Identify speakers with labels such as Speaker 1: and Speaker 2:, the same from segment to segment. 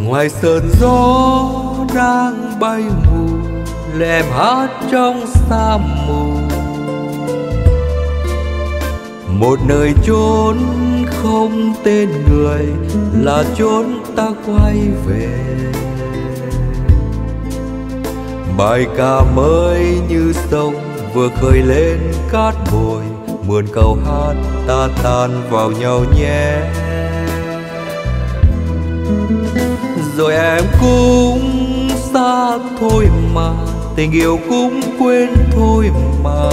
Speaker 1: Ngoài sườn gió đang bay mù, lem hát trong sa mù. Một nơi chốn không tên người là chốn ta quay về. Bài ca mới như sông vừa khơi lên cát bồi, mượn câu hát ta tan vào nhau nhé. Rồi em cũng xa thôi mà, tình yêu cũng quên thôi mà.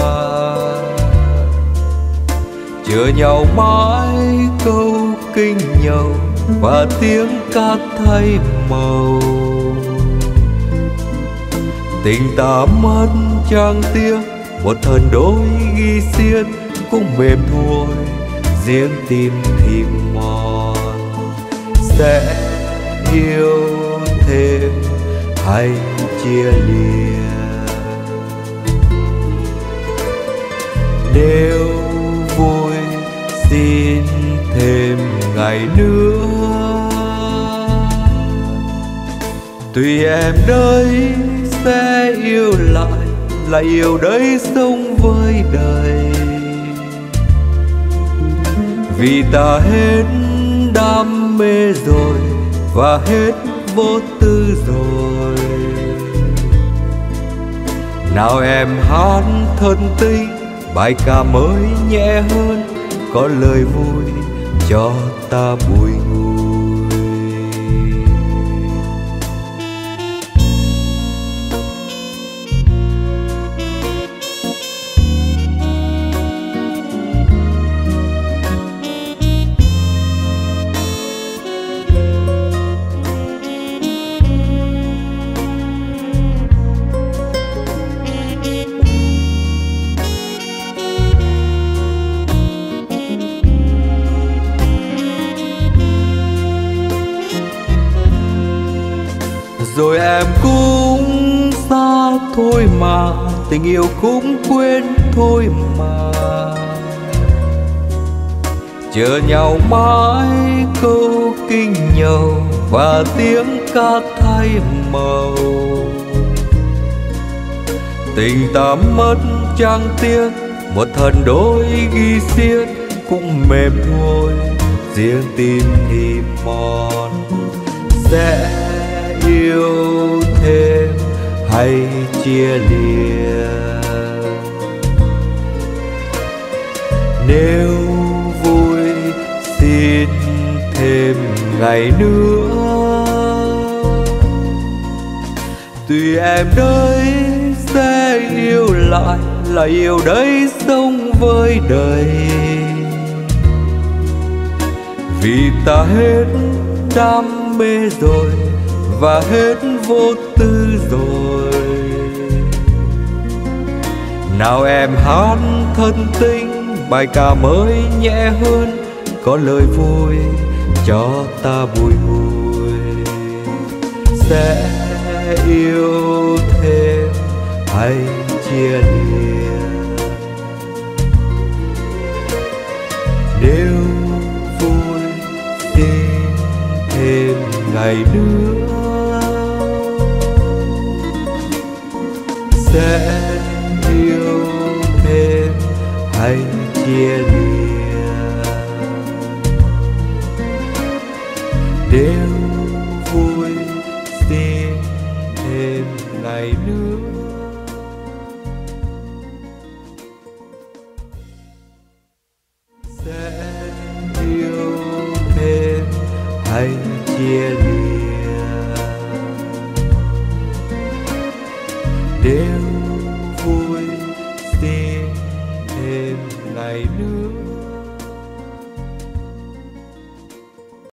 Speaker 1: Chờ nhau mãi câu kinh nhau và tiếng ca thay màu. Tình ta mất chẳng tiếc, một thần đôi ghi xiết cũng mềm thôi, riêng tim thì mòn. Sẽ yêu thêm hay chia lìa? Nếu vui xin thêm ngày nữa, tùy em đấy sẽ yêu lại, là yêu đấy sống với đời. Vì ta hết đam mê rồi và hết vô tư rồi. Nào em hát thân tình bài ca mới nhẹ hơn, có lời vui cho ta bùi ngùi. Rồi em cũng xa thôi mà, tình yêu cũng quên thôi mà. Chờ nhau mãi câu kinh nhau và tiếng ca thay màu. Tình ta mất chẳng tiếc, một thần đôi ghi xiết cũng mềm thôi, riêng tim thì mòn. Sẽ yêu thêm hay chia lìa? Nếu vui xin thêm ngày nữa, tùy em đấy sẽ yêu lại, là yêu đấy sống với đời. Vì ta hết đam mê rồi và hết vô tư rồi. Nào em hát thân tình bài ca mới nhẹ hơn, có lời vui cho ta bùi ngùi. Sẽ yêu thêm hay chia lìa? Nếu vui xin thêm ngày nữa, sẽ yêu thêm hay chia lìa? Nếu vui xin thêm ngày nữa, sẽ yêu thêm hay chia lìa? Nếu